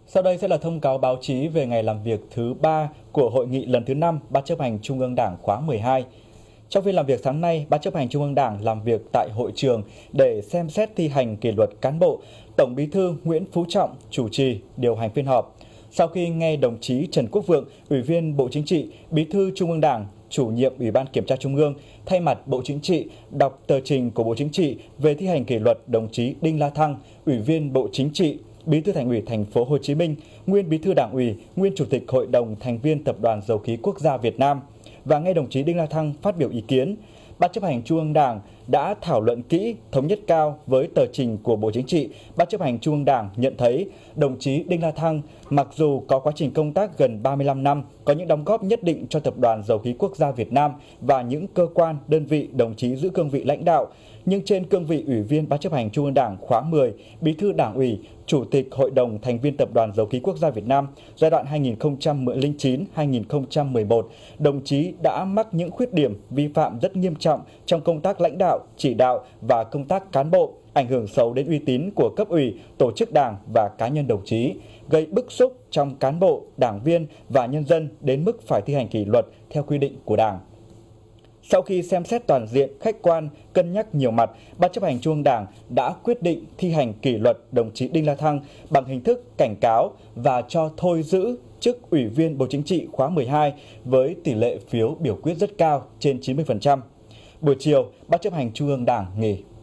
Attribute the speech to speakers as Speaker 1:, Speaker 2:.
Speaker 1: Sau đây sẽ là thông cáo báo chí về ngày làm việc thứ 3 của Hội nghị lần thứ 5 Ban chấp hành Trung ương Đảng khóa 12. Trong phiên làm việc sáng nay, Ban chấp hành Trung ương Đảng làm việc tại hội trường để xem xét thi hành kỷ luật cán bộ. Tổng Bí thư Nguyễn Phú Trọng chủ trì điều hành phiên họp. Sau khi nghe đồng chí Trần Quốc Vượng, Ủy viên Bộ Chính trị, Bí thư Trung ương Đảng, Chủ nhiệm Ủy ban Kiểm tra Trung ương, thay mặt Bộ Chính trị đọc tờ trình của Bộ Chính trị về thi hành kỷ luật đồng chí Đinh La Thăng, Ủy viên Bộ Chính trị, Bí thư Thành ủy Thành phố Hồ Chí Minh, nguyên Bí thư Đảng ủy, nguyên Chủ tịch Hội đồng thành viên Tập đoàn Dầu khí Quốc gia Việt Nam và nghe đồng chí Đinh La Thăng phát biểu ý kiến. Ban chấp hành Trung ương Đảng đã thảo luận kỹ, thống nhất cao với tờ trình của Bộ Chính trị. Ban chấp hành Trung ương Đảng nhận thấy đồng chí Đinh La Thăng mặc dù có quá trình công tác gần 35 năm, có những đóng góp nhất định cho Tập đoàn Dầu khí Quốc gia Việt Nam và những cơ quan, đơn vị đồng chí giữ cương vị lãnh đạo, nhưng trên cương vị Ủy viên Ban chấp hành Trung ương Đảng khóa 10, Bí thư Đảng ủy, Chủ tịch Hội đồng thành viên Tập đoàn Dầu khí Quốc gia Việt Nam giai đoạn 2009-2011, đồng chí đã mắc những khuyết điểm, vi phạm rất nghiêm trọng trong công tác lãnh đạo, chỉ đạo và công tác cán bộ, ảnh hưởng xấu đến uy tín của cấp ủy, tổ chức đảng và cá nhân đồng chí, gây bức xúc trong cán bộ, đảng viên và nhân dân đến mức phải thi hành kỷ luật theo quy định của Đảng. Sau khi xem xét toàn diện, khách quan, cân nhắc nhiều mặt, Ban chấp hành Trung ương Đảng đã quyết định thi hành kỷ luật đồng chí Đinh La Thăng bằng hình thức cảnh cáo và cho thôi giữ chức Ủy viên Bộ Chính trị khóa 12 với tỷ lệ phiếu biểu quyết rất cao trên 90%. Buổi chiều, Ban chấp hành Trung ương Đảng nghỉ.